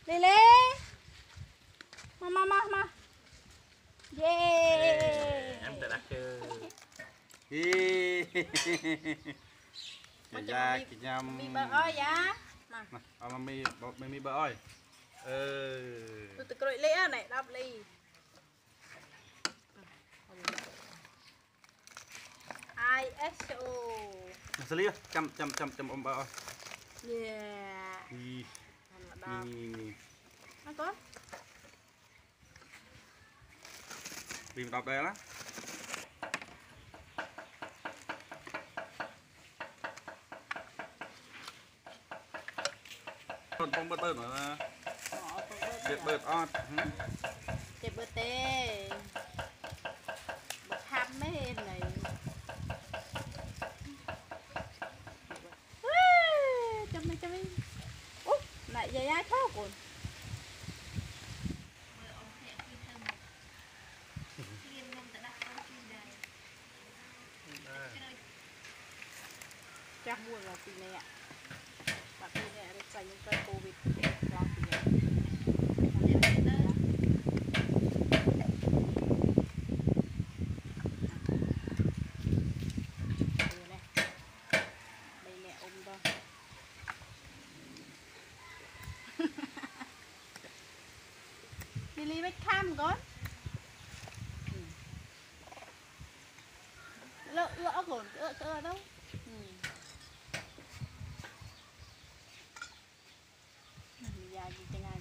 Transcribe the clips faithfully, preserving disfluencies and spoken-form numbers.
Lily, mama mama, yeah. Em tự đặt chơi. YaYa cái nhâm. Mi bơ ơi ya. Mà, mà mi mi mi bơ ơi. Ừ. Tụi tụi coi lẽ này đập ly. I S O. Xử lý chăm chăm chăm chăm ôm bơ ơi. Yeah. Đi. Đi đi. Nó có. Tìm đọc đây đó. Con con bơ tơ nữa. Chết bơ ọt. Chết bơ tê. Bơ tham mấy em này. Chấm đi chấm đi. Úp, lại YaYa thốt rồi. Chắc mua là gì này ạ? Bạn tôi này được xài những cái Covid lo gì vậy? Đây mẹ ôm đó. Lily bách cam con. Lỡ lỡ còn lỡ lỡ đâu. Gì chẳng ai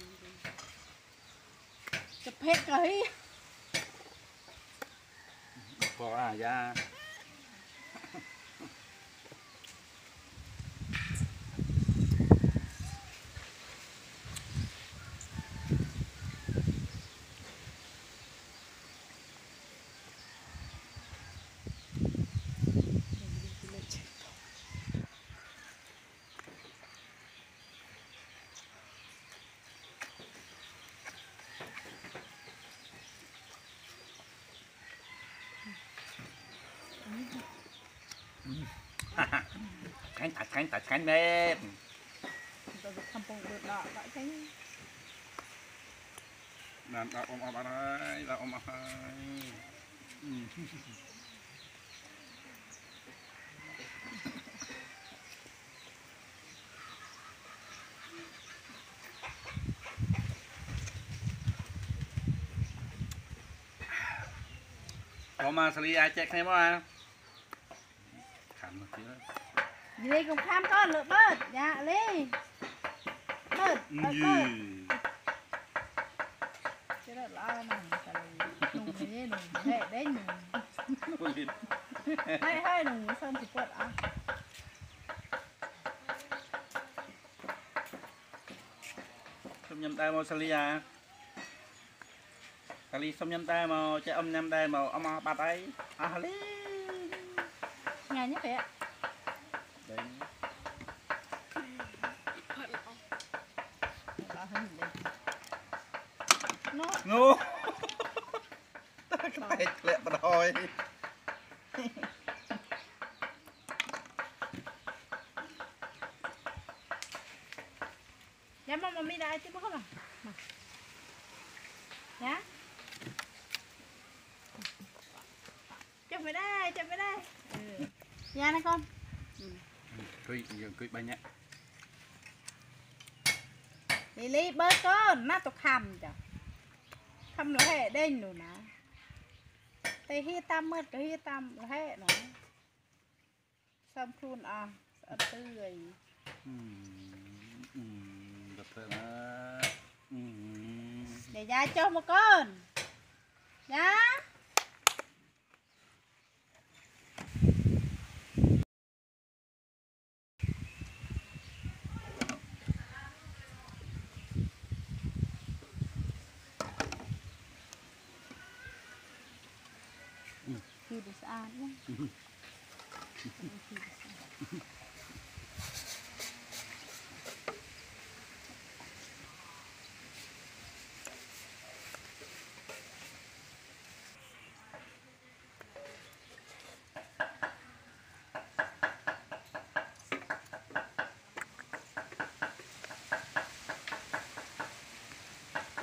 chụp hết rồi có à ya cánh tạt cánh tạt cánh bên làm đau ôm ôm đây là ôm ôm có mà xử lý ai chạy thêm không khăn một tí nữa Lily cùng khám con lựa bớt dạ Lily bớt bớt bớt cái đó là nằm nùng thế nùng hệ đấy nùng hay hay nùng sơn thì quật à xong nhâm tay màu xử à xử lý xong nhâm tay màu chạy ông nhâm tay màu ông bà tay à lý ngày nhất vậy ạ đấy ngu cái này lẹ mà thôi dạ mà mà mi đại chứ không à nhá chụp về đây chụp về đây ừ. Dạ này con cười cười bay nhẹ Lily bớt con má tục hầm chả hầm nó hệ đen rồi nè tay hi tam mất cái hi tam là hệ nó xong phun à sợ tươi được rồi đó để ra cho một con nhá thì được ăn nhé.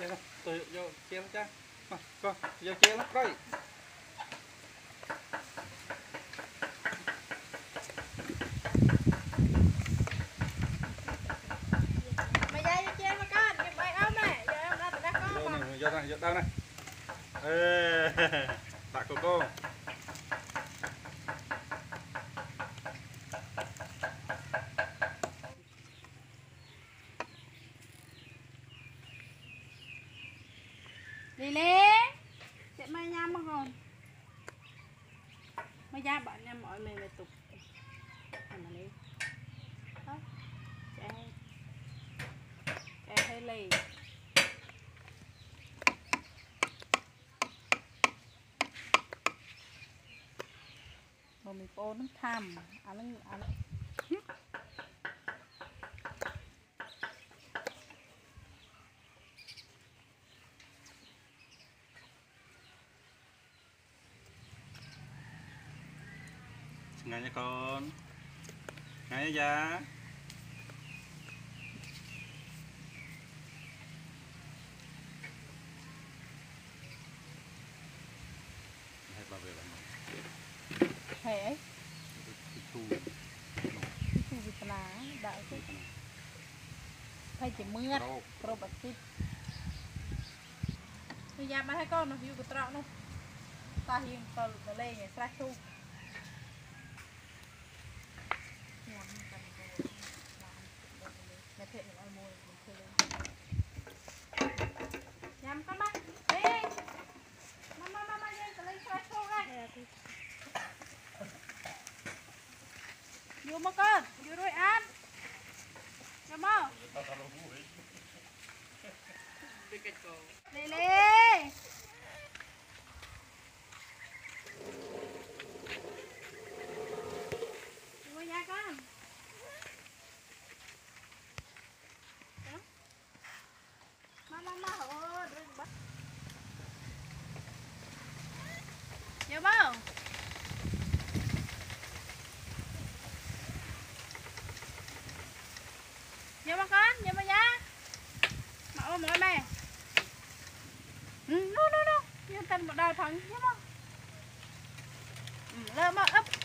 chế nó tôi vô chế nó cha mà con vô chế nó coi mày ra vô chơi mà con nhưng mày ôm này giờ em ra từ đó con vô này vô này vô đâu này ê tạ của cô đi lên sẽ mày nhắm mà con mày ra bạn nhắm mọi mình là tục làm mà đi đó chạy chạy hay lì mà mình cô nó thầm à nó à nó ngày nha con ngày giá hay bảo vệ lại hệ ấy thu thu vị lá đạo cái thay chỉ mưa pro bát tít bây giờ ba hai con nó hiu cái trọ nó ta hiu còn nó lên cái sạch thu nhắm con mắt đi mama mama lên cái lên sạch thu đây vô mà con vô rồi ăn nhắm không lê lê vô nhà con mama mama ơi vô không vô mà con vô mà nha mà ôm mọi mẹ ừ no no no vô tên một đời thằng vô mà ừ lơ mà ấp